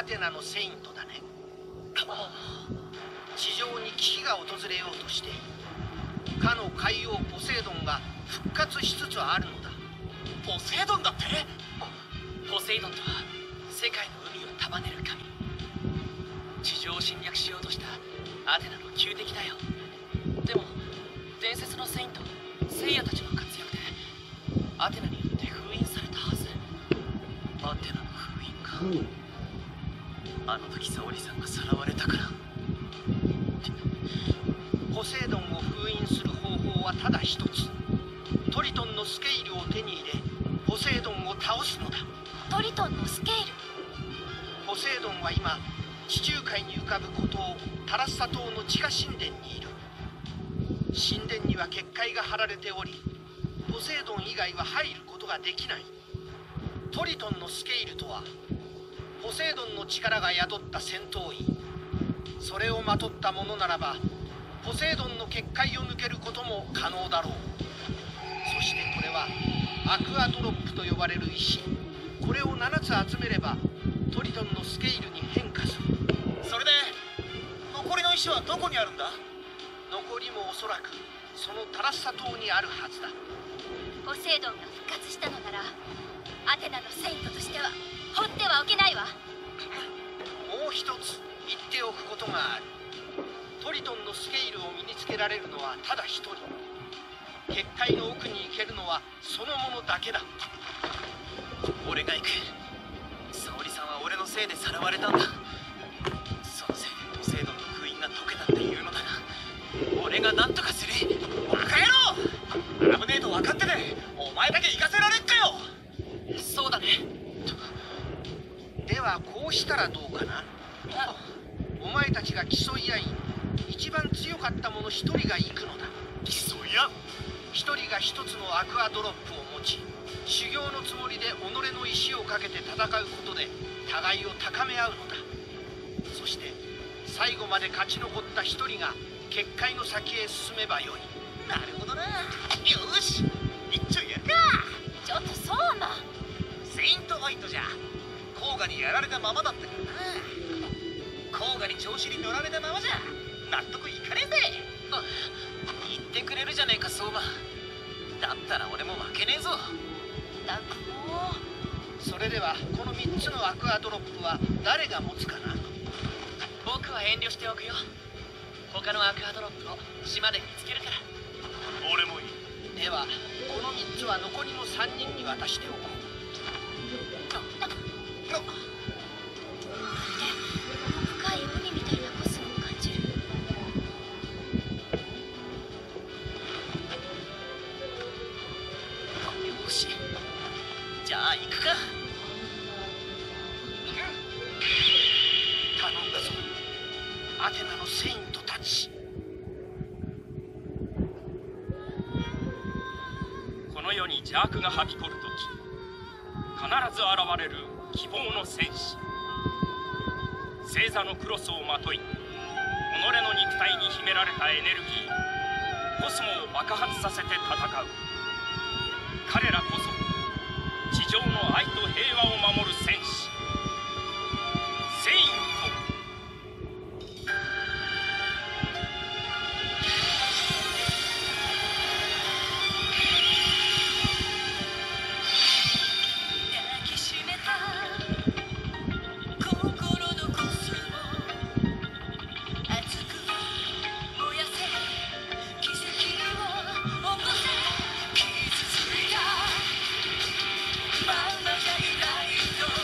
テナのセイントだね。地上に危機が訪れようとしてかの海王ポセイドンが復活しつつあるのだ。 ポセイドンだって？ポセイドンとは世界の海を束ねる神。地上を侵略しようとしたアテナの旧敵だよ。でも伝説のセイントセイヤたちの活躍でアテナによって封印されたはず。アテナの封印か。あの時沙織さんがさらわれたから。 ポセイドンを封印する方法はただ一つ。トリトンのスケイルを手に入れポセイドンを倒すのだ。 トリトンのスケール。 ポセイドンは今地中海に浮かぶ孤島タラッサ島の地下神殿にいる。神殿には結界が張られておりポセイドン以外は入ることができない。トリトンのスケイルとはポセイドンの力が宿った戦闘員。それをまとったものならばポセイドンの結界を抜けることも可能だろう。そしてこれはアクアドロップと呼ばれる石。これを7つ集めればトリトンのスケイルに変化する。 それで残りの石はどこにあるんだ？ 残りもおそらくそのタラッサ島にあるはずだ。 ポセイドンが復活したのならアテナのセイントとしては放ってはおけないわ。 もう一つ言っておくことがある。トリトンのスケイルを身につけられるのはただ一人。結界の奥に行けるのはそのものだけだ。 俺が行く。沙織さんは俺のせいでさらわれたんだ。そのせいでポセイドンの封印が解けたっていうのだが俺が何とかする。バカ野郎！危ねえと分かっててお前だけ行かせられっかよ。そうだね。 ではこうしたらどうかな。お前たちが競い合い一番強かった者一人が行くのだ。 競い合う？ 一人が一つのアクアドロップを持ち修行のつもりで己の石をかけて戦うことで互いを高め合うのだ。そして最後まで勝ち残った一人が結界の先へ進めばよい。 なるほどな。よし一丁やるか。 ちょっとそうな。 セイントファイトじゃ甲賀にやられたままだったからな。甲賀に調子に乗られたままじゃ納得いかねえぜ。言ってくれるじゃねえか相馬。だったら俺も負けねえぞ。 だくもそれではこの3つのアクアドロップは誰が持つかな。 僕は遠慮しておくよ。他のアクアドロップを島で見つけるから。俺もいい。 ではこの3つは残りの3人に渡しておこう。 深い海みたいなコスモを感じる。 よしじゃあ行くか。 頼んだぞアテナのセイントたち。 この世に邪悪がはびこるとき必ず現れる希望の戦士。星座のクロスをまとい己の肉体に秘められたエネルギーコスモを爆発させて戦う。彼らこそ地上の愛と平和を守る戦士セイント。 抱きしめた心のコスモ熱く燃やせ奇跡を起こせ傷ついたままじゃいないと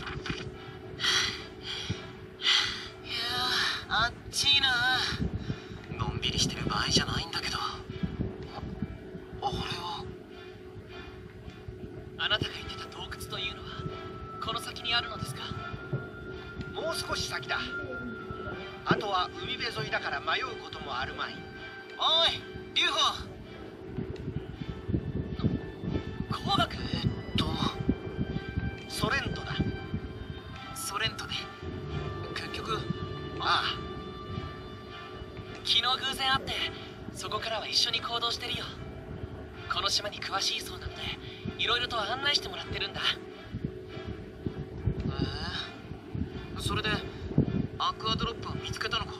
あっちいな。のんびりしてる場合じゃないんだけど。あれは。あなたが言ってた洞窟というのはこの先にあるのですか？ もう少し先だ。あとは海辺沿いだから迷うこともあるまい。 おい劉邦。工学。 ソレントだ。 ソレントね。結局。 ああ、 昨日偶然会って、そこからは一緒に行動してるよ。この島に詳しいそうなのでいろいろと案内してもらってるんだ。それでアクアドロップは見つけたのか？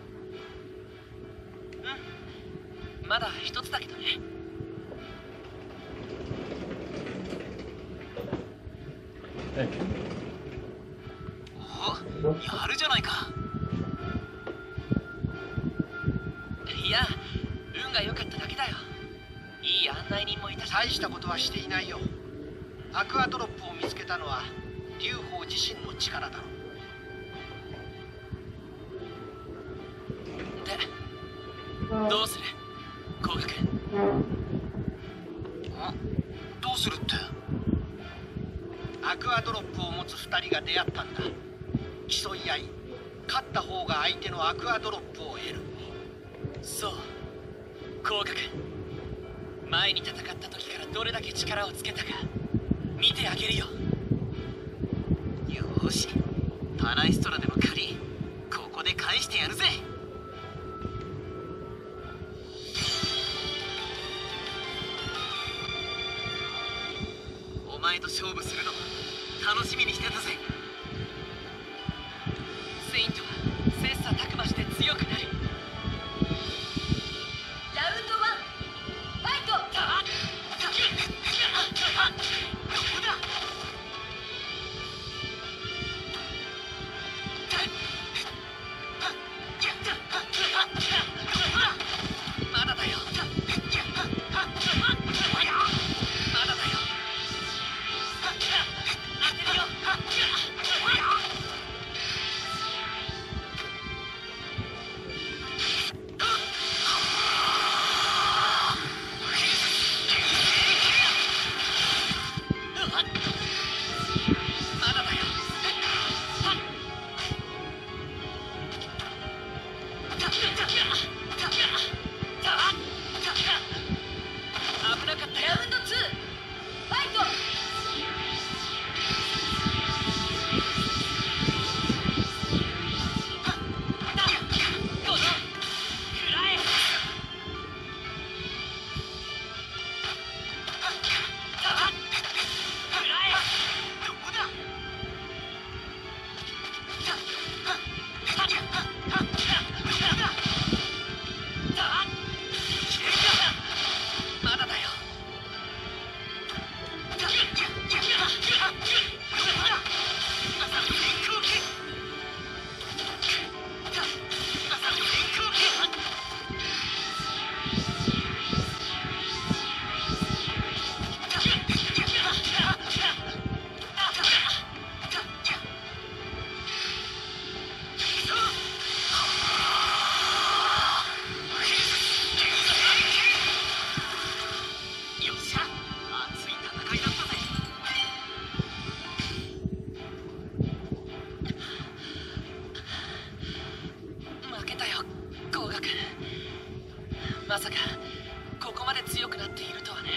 うん、まだ一つだけどね。お、やるじゃないか。いや、運が良かっただけだよ。いい案内人もいたし。 大したことはしていないよ。アクアドロップを見つけたのは劉邦自身の力だろう。 で、どうする？工学。どうするって？ アクアドロップを持つ2人が出会ったんだ。競い合い、勝った方が相手のアクアドロップを得る。 そう、工学。前に戦った時からどれだけ力をつけたか見てあげるよ。よーし、パラエストラでの借りここで返してやるぜ。お前と勝負するの楽しみにしてたぜ。セイントは切磋琢磨して強くなる。 ラウンド1ファイト。 まだだよ。まだだよ。当てるよ。まだだよ。危なかったよ。 ラウンド2ファイト。 このくらえ。どこだ。まだだよ。よっしゃ、熱い戦いだったぜ。負けたよ、工学。まさかここまで強くなっているとはね。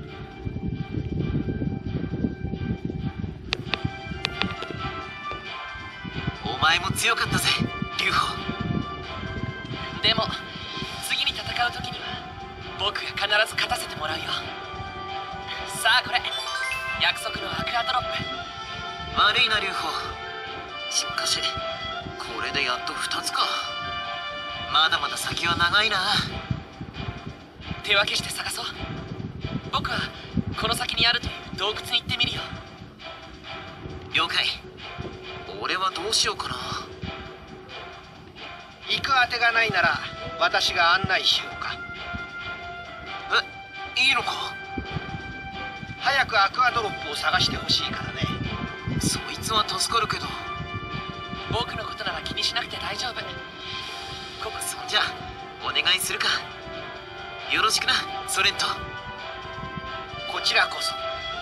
お前も強かったぜ、劉邦。でも次に戦う時には僕が必ず勝たせてもらうよ。さあこれ、約束のアクアドロップ。悪いな劉邦。しかしこれでやっと2つか。まだまだ先は長いな。手分けして探そう。僕はこの先にあるという洞窟に行ってみるよ。了解。俺はどうしようかな。 行く当てがないなら私が案内しようか。 いいのか？ 早くアクアドロップを探してほしいからね。 そいつは助かるけど。僕のことなら気にしなくて大丈夫。そんじゃお願いするか。よろしくなソレント。 こちらこそ。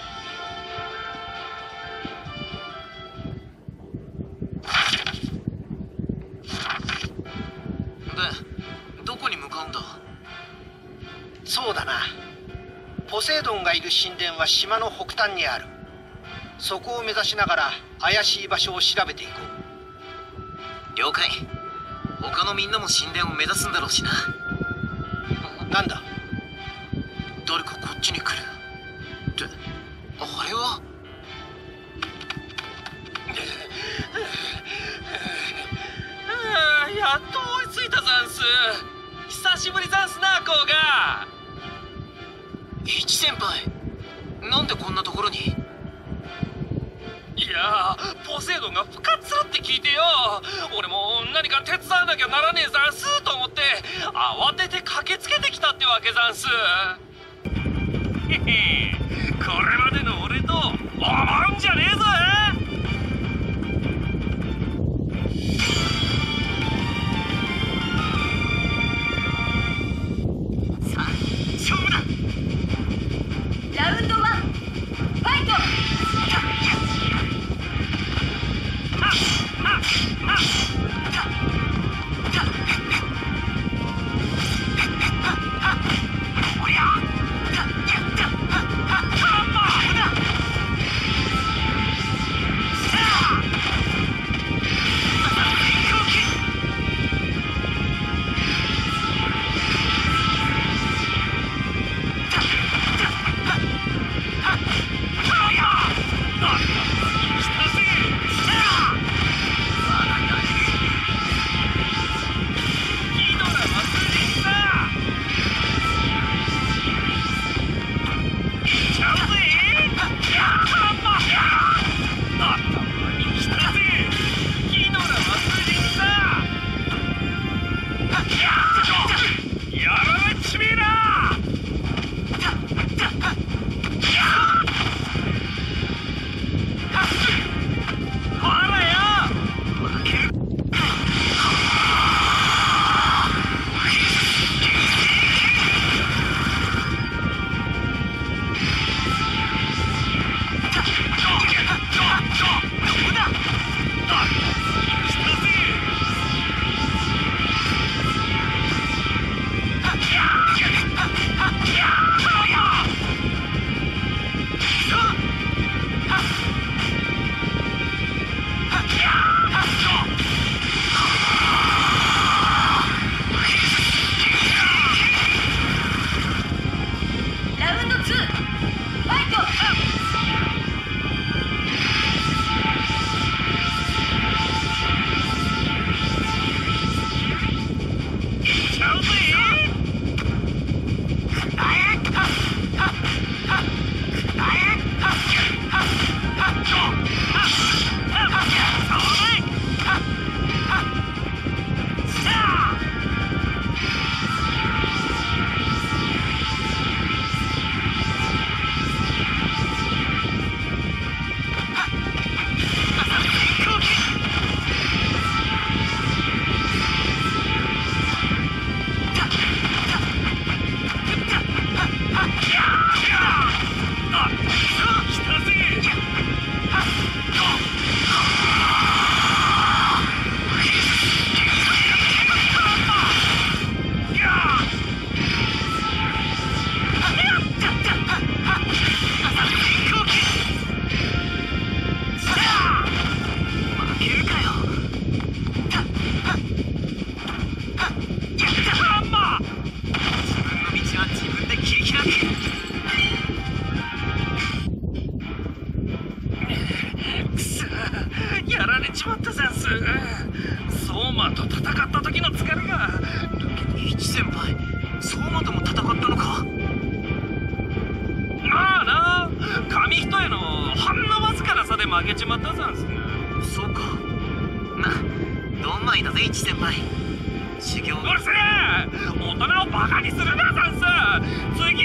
でどこに向かうんだ？ そうだな、ポセイドンがいる神殿は島の北端にある。そこを目指しながら怪しい場所を調べていこう。了解。他のみんなも神殿を目指すんだろうしな。 なんだ？ 誰かこっちに来るってあれは。やっと追いついたざんす。久しぶりざんすな、こうが。一先輩、なんでこんなところに？いやポセイドンが復活するって聞いてよ。俺も何か手伝わなきゃならねえざんすと思って慌てて駆けつけてきたってわけざんす。へへ、これまでの俺と思うんじゃねえぞ。さあ勝負だ。 ラウンド1ファイト。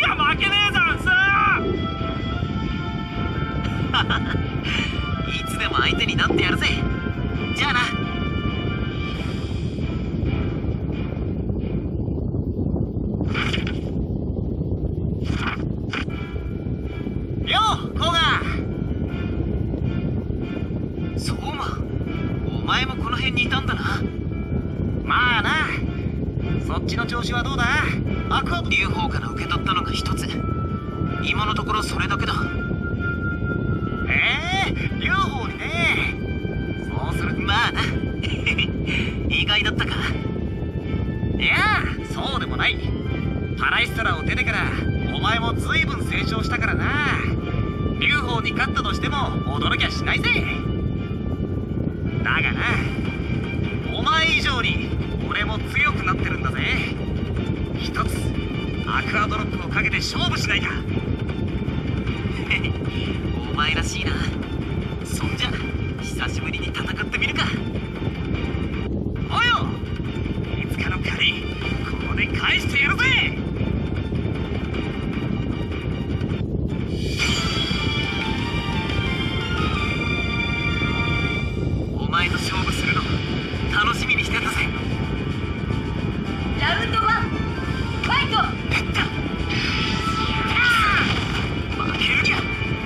いつでも相手になってやるぜ。じゃあな。よう、コウガ。相馬、お前もこの辺にいたんだな。まあな。そっちの調子はどうだ？アクア龍鳳から受け取ったのが一つ。今のところそれだけだ。龍鳳にね。そうする。まあな。意外だったか。いや、そうでもない。パライストラを出てからお前も随分成長したからな。龍鳳に勝ったとしても驚きゃしないぜ。だがな、お前以上に俺も強くなってるんだぜ。一つアクアドロップをかけて勝負しないか。お前らしいな。そんじゃ久しぶりに戦ってみるか。およ、いつかの借りここで返してやるぜ。お前と勝負するの楽しみにしてたぜ。 ラウンド1ファイト。 負けるにゃ。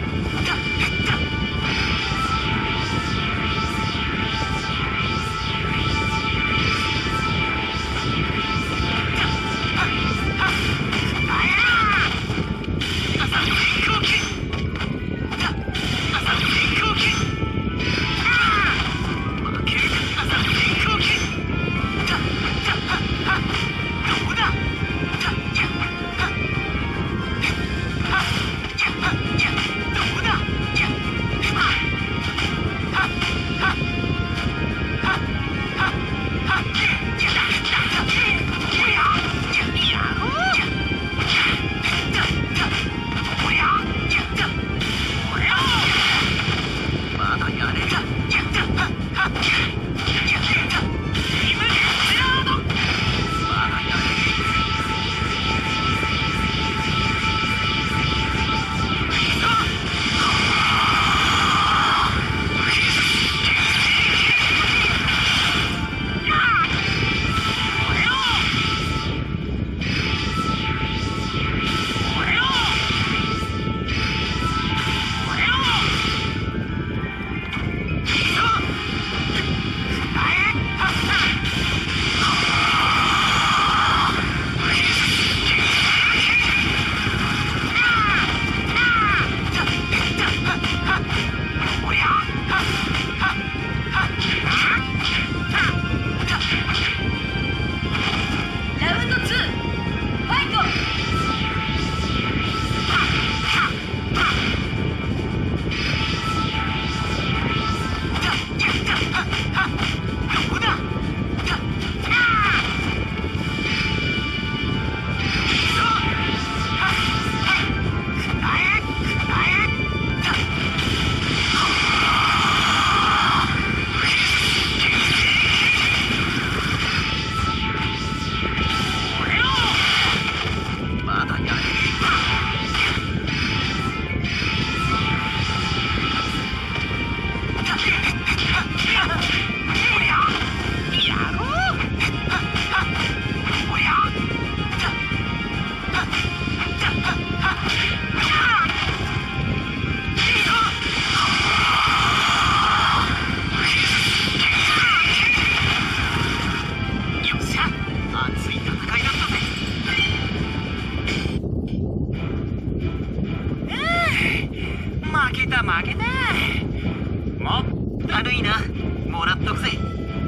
悪いな、もらっとくぜ。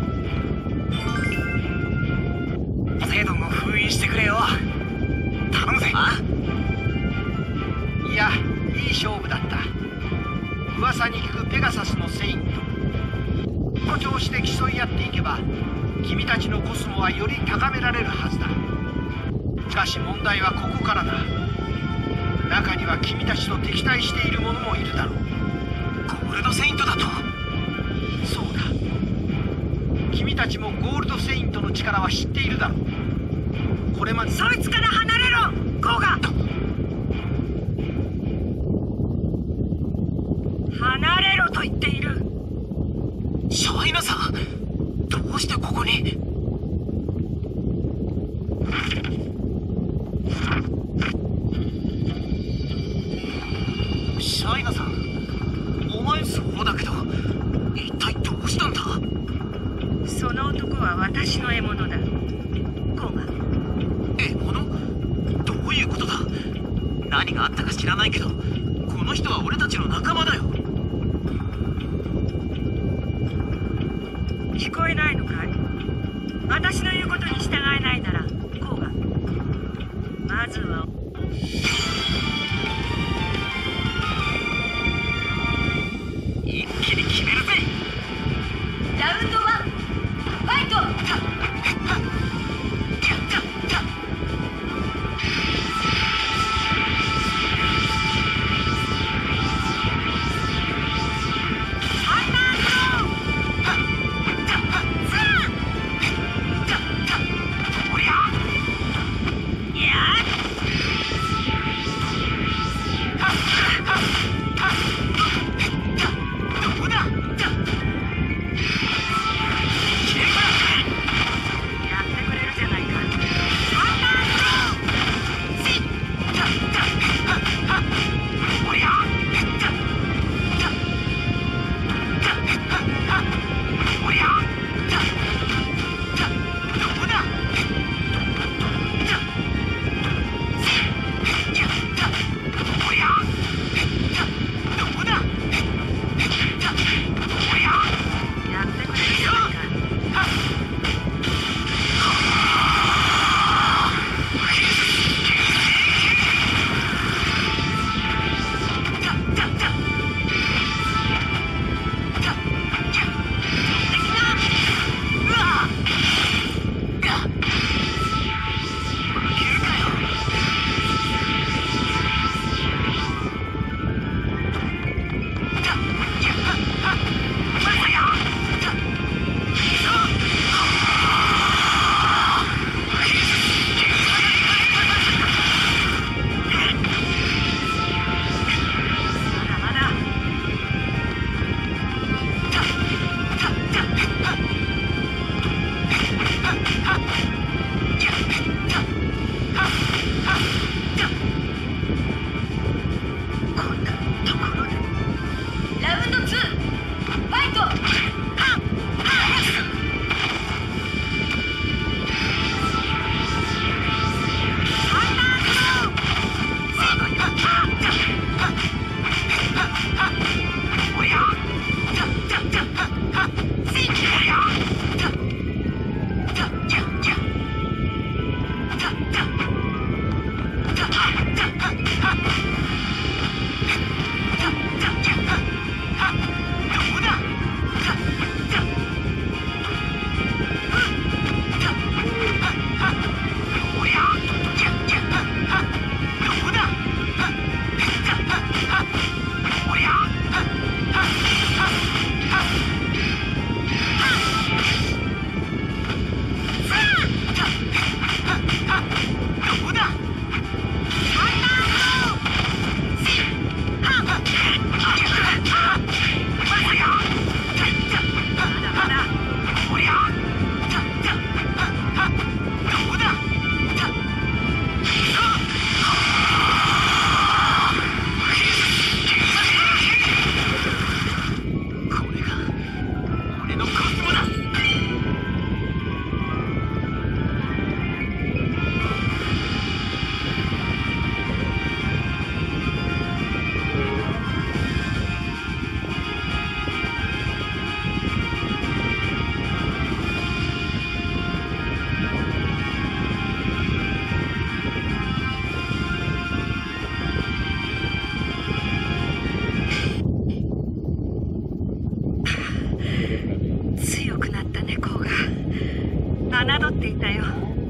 ポセイドンを封印してくれよ。頼むぜ。あ？ いや、いい勝負だった。噂に聞くペガサスのセイント。この調子で競い合っていけば君たちのコスモはより高められるはずだ。しかし問題はここからだ。中には君たちと敵対している者もいるだろう。 ゴールドセイントだと？ そうだ。君たちもゴールドセイントの力は知っているだろう。これまでそいつから離れろ、コウガ。離れろと言っている。 シャイナさん、どうしてここに？シャイナさん、お前。そうだけど、一体どうしたんだ？ その男は私の獲物だ。コーガ。 獲物？どういうことだ？何があったか知らないけど、この人は俺たちの仲間だよ。 聞こえないのかい？私の言うことに従えないなら、コーガ。まずは一気に決めるぜ。 ラウンド1、ファイト！侮っていたよ。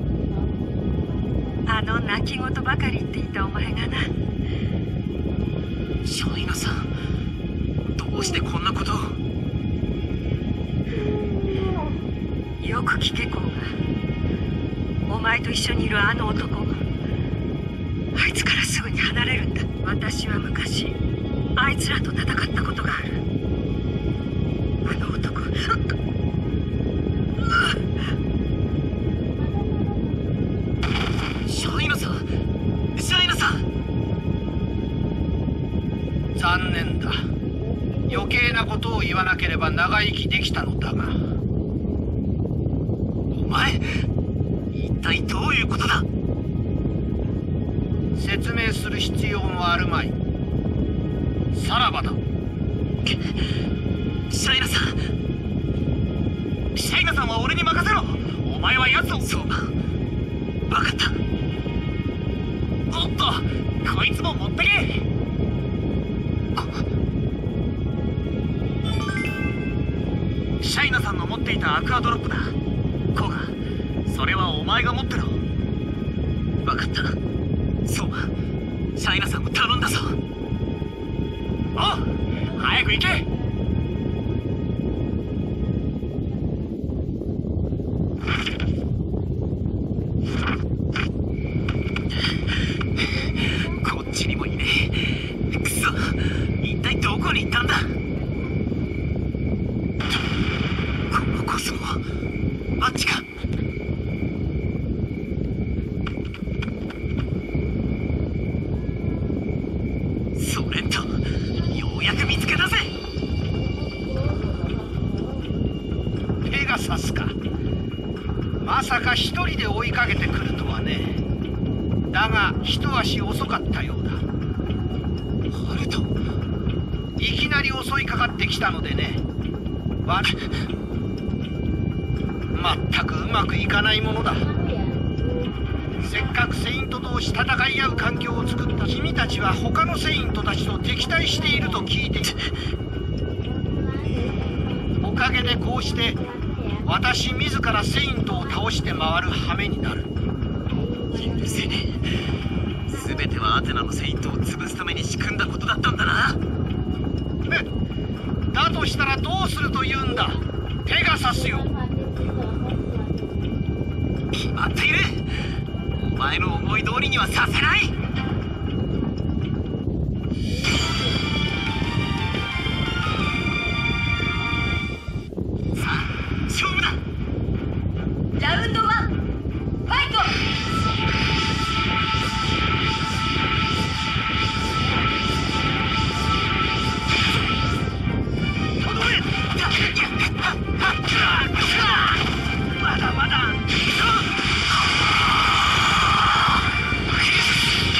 あの泣き言ばかり言っていたお前がな。 シャイナさん、どうしてこんなことを。 よく聞け、コウガ。お前と一緒にいるあの男、あいつからすぐに離れるんだ。私は昔あいつらと戦ったことがある。あの男余計なことを言わなければ長生きできたのだが。 お前、一体どういうことだ？ 説明する必要もあるまい。さらばだ。 シャイナさん、シャイナさんは俺に任せろ。お前は奴を。そうだ、分かった。おっと、こいつも持ってけ。シャイナさんの持っていたアクアドロップだ。コガ、それはお前が持ってろ。分かった。そうだ、シャイナさんも頼んだぞ。おう、早く行け。こっちにもいねえ。くそ、一体どこに行ったんだ。このコスモ、あっちか。ソレント、ようやく見つけたぜ。 ペガサスか。まさか一人で追いかけてくるとはね。だが一足遅かったようだ。 ハルト、 いきなり襲いかかってきたのでね。まったくうまくいかないものだ。せっかくセイント同士戦い合う環境を作った君たちは他のセイントたちと敵対していると聞いている。おかげでこうして私自らセイントを倒して回る羽目になる。 許せねえ。全てはアテナのセイントを潰すために仕組んだことだったんだな。 だとしたらどうするというんだ、ペガサスよ。 決まっている。お前の思い通りにはさせない。さあ、勝負だ。 ラウンド1、ファイト。 まだまだ。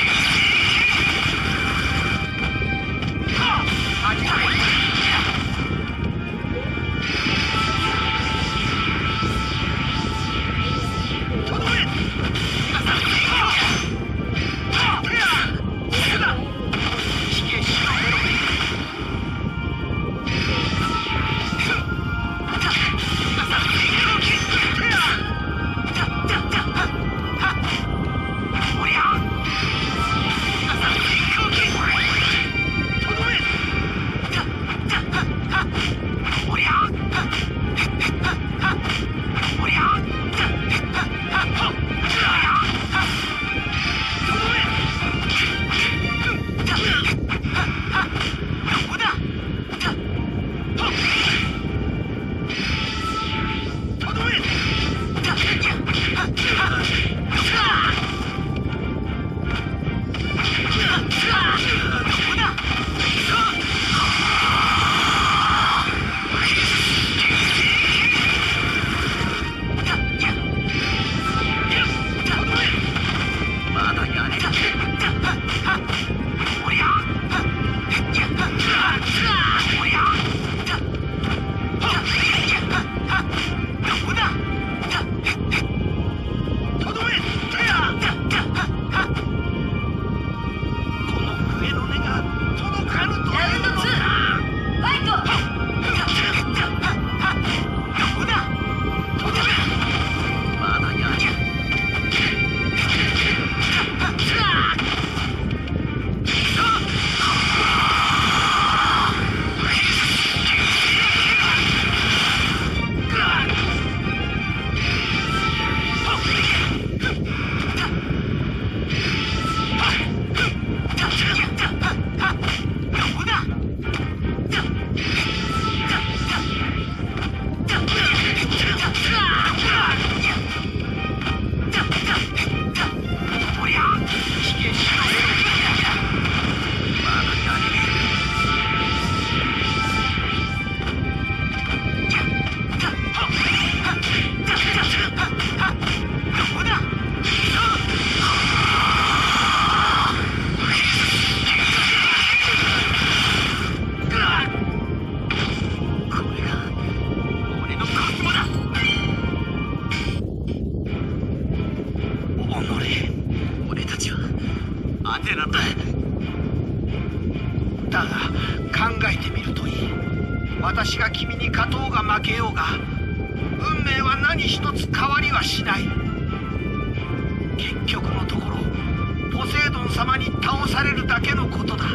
私が君に勝とうが負けようが運命は何一つ変わりはしない。結局のところポセイドン様に倒されるだけのことだ。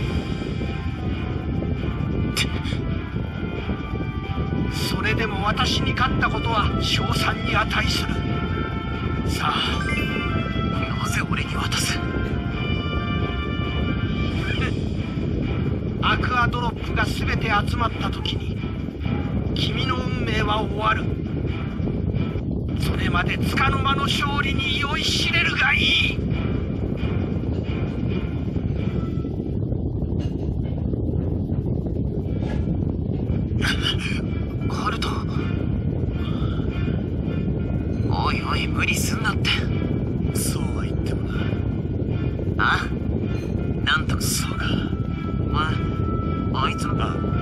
それでも私に勝ったことは称賛に値する。さあ、 なぜ俺に渡す？ アクアドロップが全て集まった時に君の運命は終わる。それまでつかの間の勝利に酔いしれるがいい。 ハルト、おいおい無理すんなって。 そうは言ってもな。 あ、なんとか。 そうか。 あいつの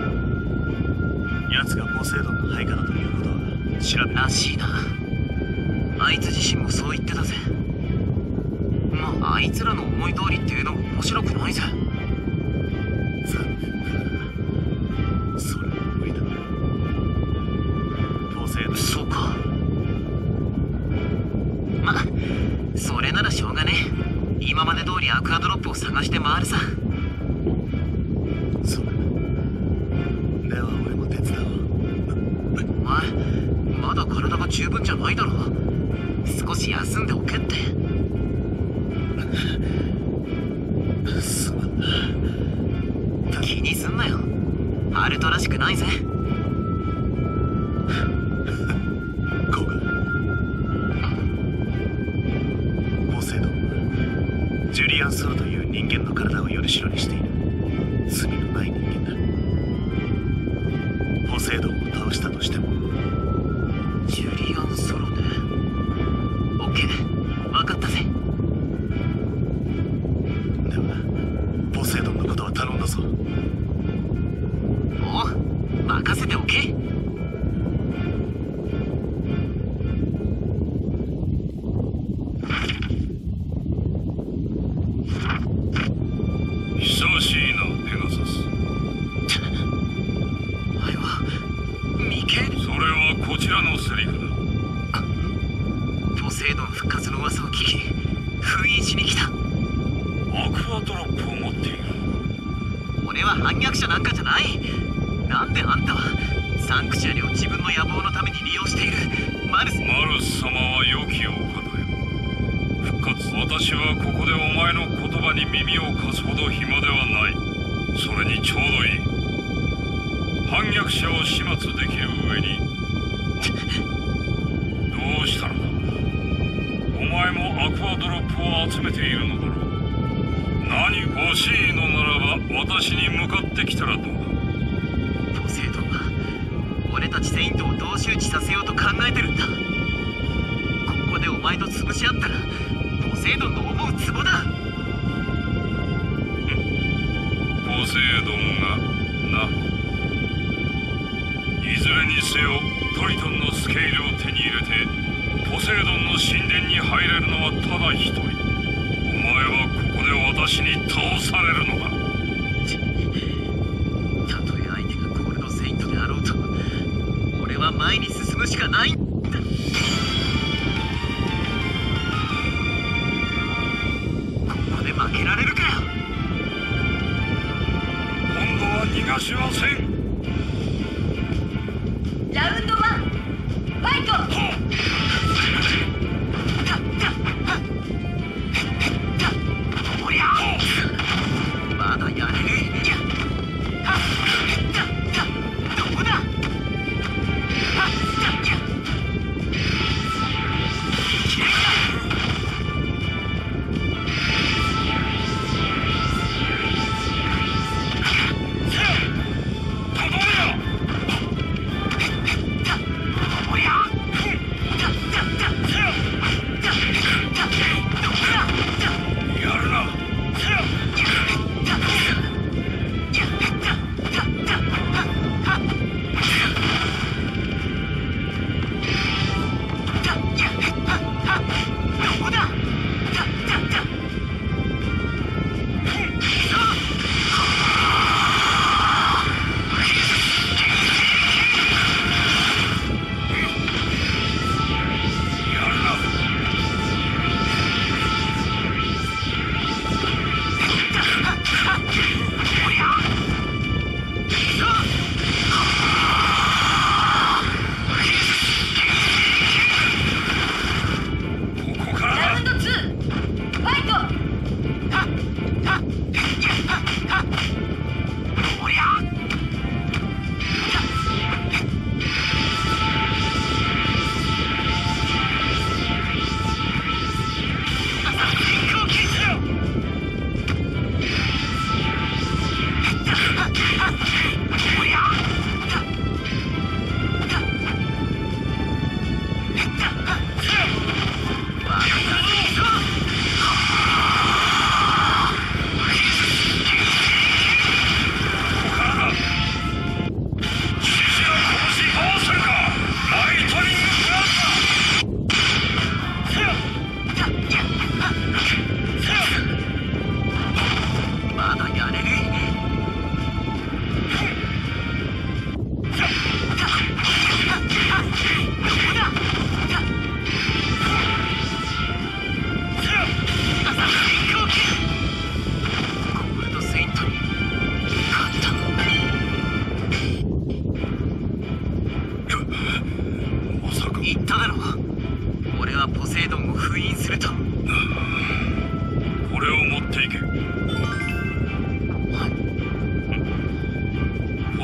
奴がポセイドンの配下だということは調べらしいな。あいつ自身もそう言ってたぜ。まああいつらの思い通りっていうのも面白くないぜ。 残念だな。それは無理だ。ポセイドン。 そうか。まあそれならしょうがねえ。今まで通りアクアドロップを探して回るさ。 そうだ。では俺も手伝おう。 お前まだ体が十分じゃないだろ。少し休んでおけって。 すまんな。 気にすんなよ。ハルトらしくないぜ。 コガ、ポセイドンはジュリアン・ソロという人間の体をよりしろにしている罪のない人間だ。ポセイドンを倒したとしても。 ジュリアン・ソロね。オッケー、分かったぜ。 ではポセイドンのことは頼んだぞ。 おう、任せておけ。 久しいなペガサス。 あれはミケール。 それはこちらのセリフだ。 ポセイドン復活の噂を聞き封印しに来た。 アクアドロップを持っている。 俺は反逆者なんかじゃない。なんであんたはサンクチュアリを自分の野望のために利用しているマルス様は良きお方よ。復活、私はここでお前の言葉に耳を貸すほど暇ではない。それにちょうどいい。反逆者を始末できる上にどうしたのだ。お前もアクアドロップを集めているのだろう。何欲しいのならば私に向かってきたらどうだ。 ポセイドンは俺たちセイントを同士討ちさせようと考えてるんだ。ここでお前と潰し合ったらポセイドンの思うツボだ。 ポセイドンがな。いずれにせよトリトンのスケールを手に入れてポセイドンの神殿に入れるのはただ一人。お前はここで私に倒されるのだ。 たとえ相手がゴールドセイントであろうと俺は前に進むしかないんだ。ここで負けられるかよ。 今度は逃がしません。 ラウンド1ファイト。 おりゃまだやれる。どうだ。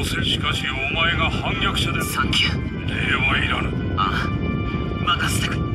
しかしお前が反逆者で。 サンキュー。 礼はいらぬ。 ああ、任せてくれ。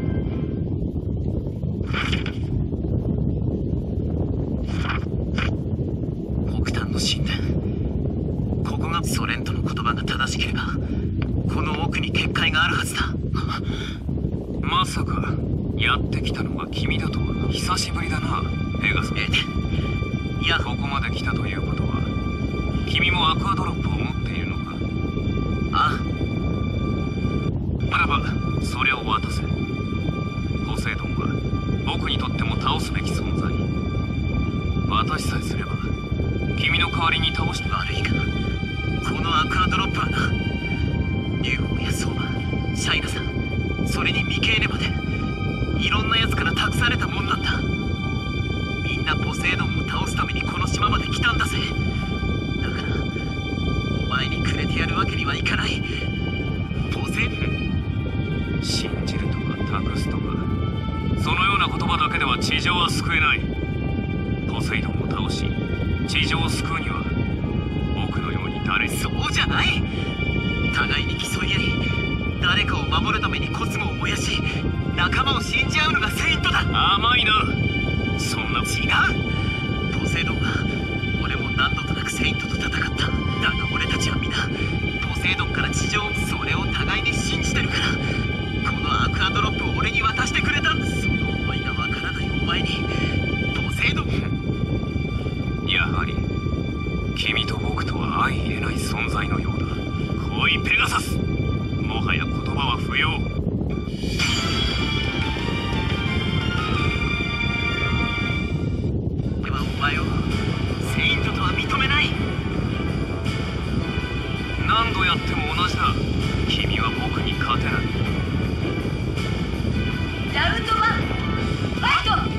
北端の神殿、ここがソ連との言葉が正しければこの奥に結界があるはずだ。 まさかやってきたのが君だとはな。久しぶりだな、ペガサ。 いや、 ここまで来たということは君もアクアドロップを持っているのか。 あならばそれを渡せ。ポセイドンは僕にとっても倒すべき存在。私さえすれば君の代わりに倒して。 悪いがこのアクアドロップはな、竜王や相馬、シャイナさん、それにミケーネまでいろんな奴から託されたもんなんだ。みんなポセイドンを倒すためにこの島まで来たんだぜ。だからお前にくれてやるわけにはいかない。ポセイドン、 信じるとか託すとか、そのような言葉だけでは地上は救えない。ポセイドンを倒し地上を救うには僕のように誰に。 そうじゃない。互いに競い合い、誰かを守るためにコスモを燃やし仲間を信じ合うのがセイントだ。 甘いな。そんな。 違う。ポセイドンは俺も何度となくセイントと戦った。だが俺たちは皆ポセイドンから地上、それを互いに信じてるからこのアクアドロップを俺に渡してくれたんだ。その思いがわからないお前にポセイドン。 やはり君と僕とは相入れない存在のようだ。来いペガサス、もはや言葉は不要。 俺はお前をセイントとは認めない。 何度やっても同じだ。君は僕に勝てない。 ラウンド1、ファイト。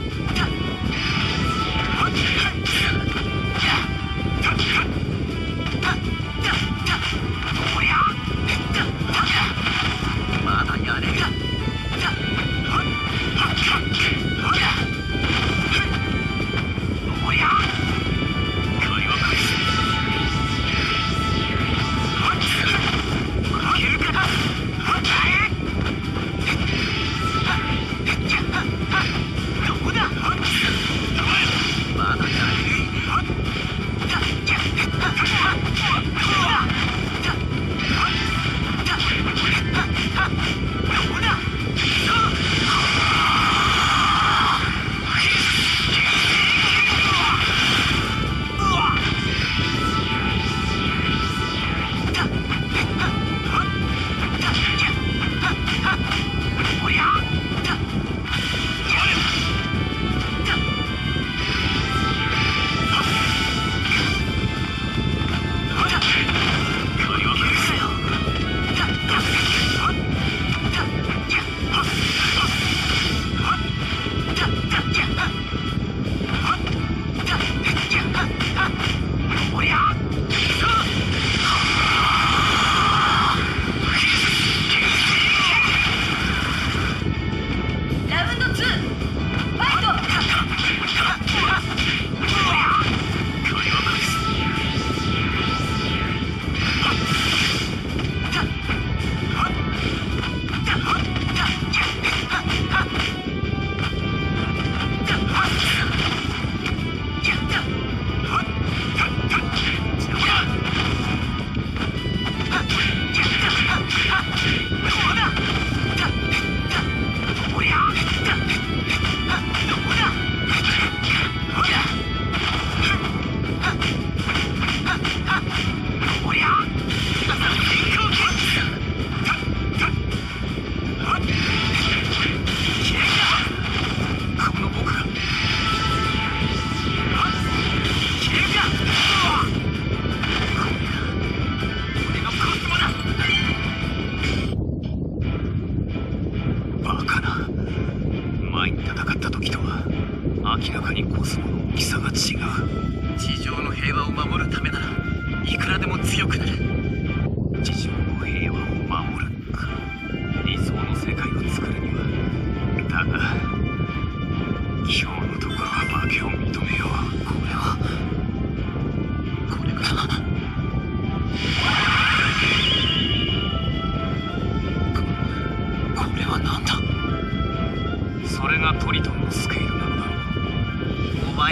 まだやれる。負けるか。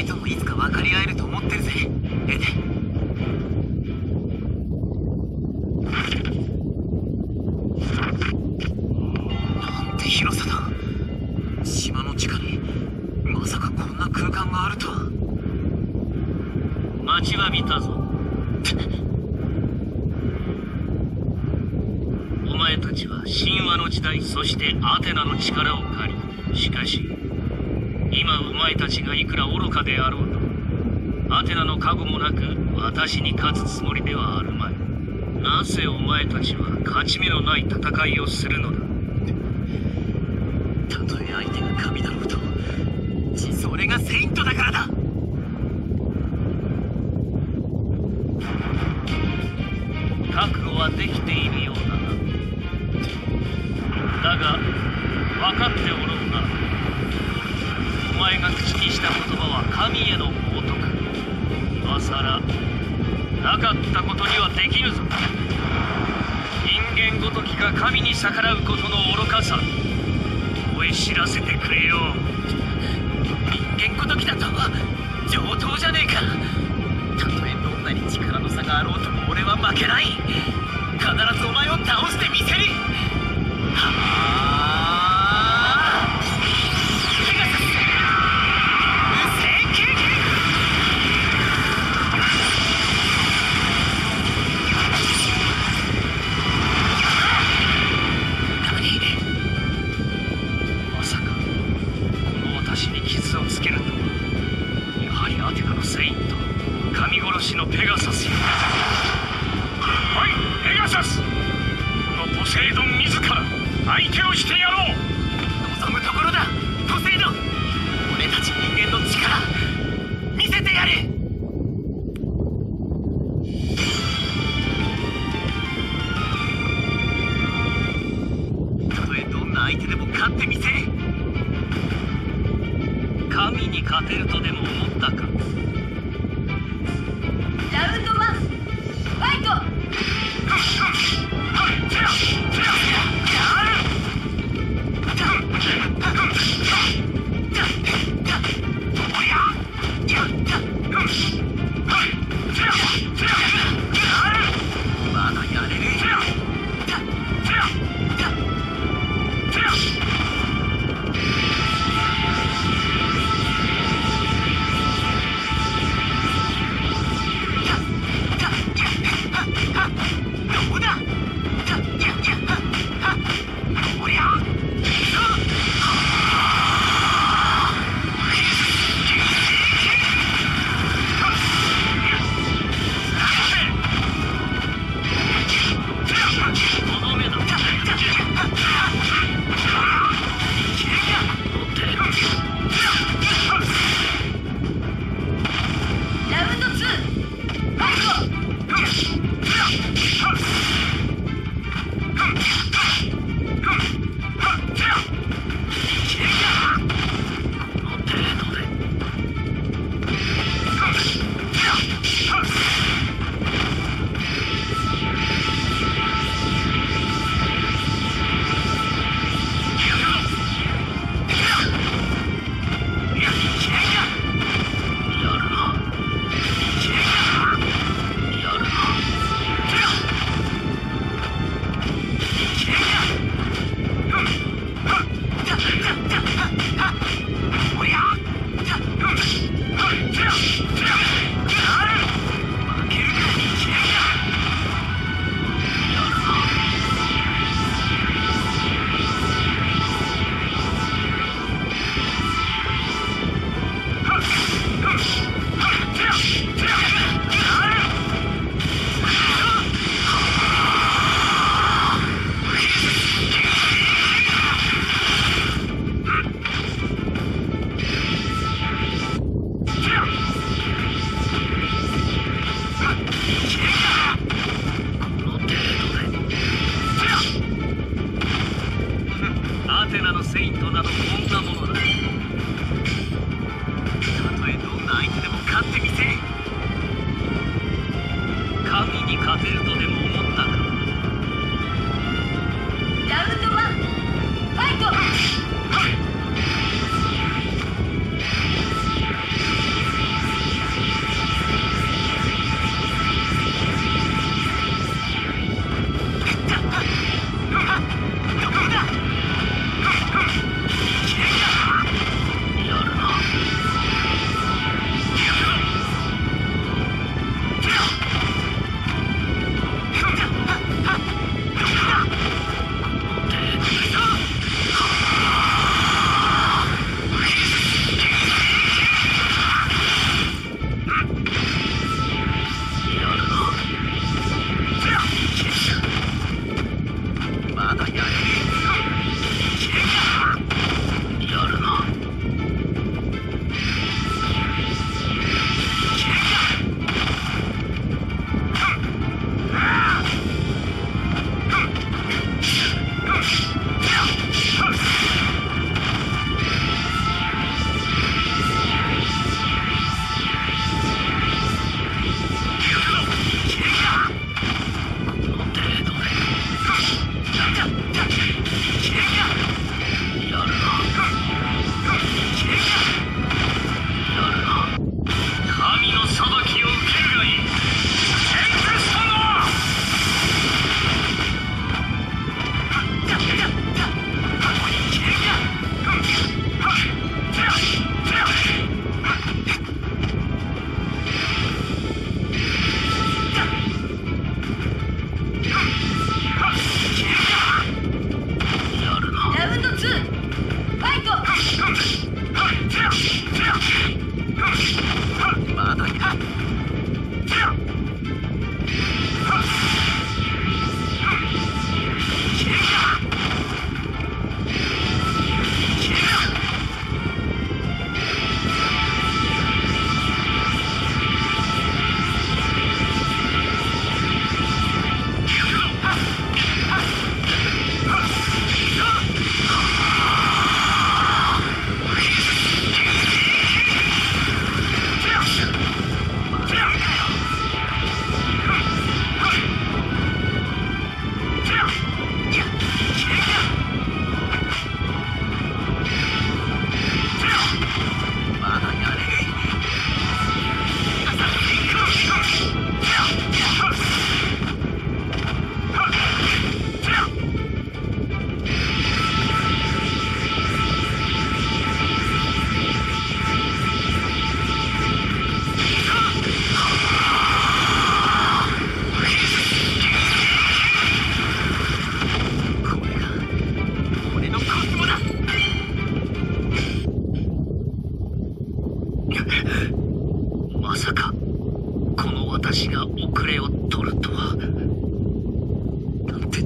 前ともいつか分かり合えると思ってるぜエデ。なんて広さだ。島の地下にまさかこんな空間があるとは。 待ちわびたぞ。お前たちは神話の時代、そしてアテナの力を借り、しかし今お前たちがいくら愚かであろうとアテナの加護もなく私に勝つつもりではあるまい。なぜお前たちは勝ち目のない戦いをするのだ。 たとえ相手が神だろうと、それがセイントだからだ。 覚悟はできているようだな。だが分かっておろうな。お前が口にした言葉は神への冒涜。今さらなかったことにはできぬぞ。人間ごときが神に逆らうことの愚かさ、思い知らせてくれよ。 人間ごときだと上等じゃねえか。たとえどんなに力の差があろうとも俺は負けない。必ずお前を倒してみせる。はあ、ペガサス無声経験。 まさかこの私に傷をつけるとは。やはりアテナのセイント、神殺しのペガサスよ。 おいペガサス、このポセイドン自ら相手をしてやろう。 望むところだポセイドン。俺たち人間の力見せてやれ。たとえどんな相手でも勝ってみせ。 神に勝てるとでも思ったか。 ラウンド1ファイト。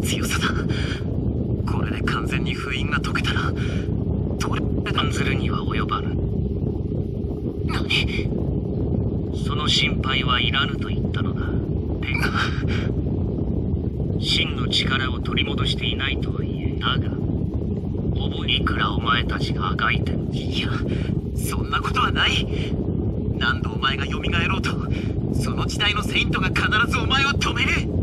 強さだ。これで完全に封印が解けたら案ずるには及ばぬ。 何？ その心配はいらぬと言ったのだ。天下真の力を取り戻していないとはいえ、だがいくらお前たちがあがいても、 いや、そんなことはない。何度お前が蘇ろうと、その時代のセイントが必ずお前を止める。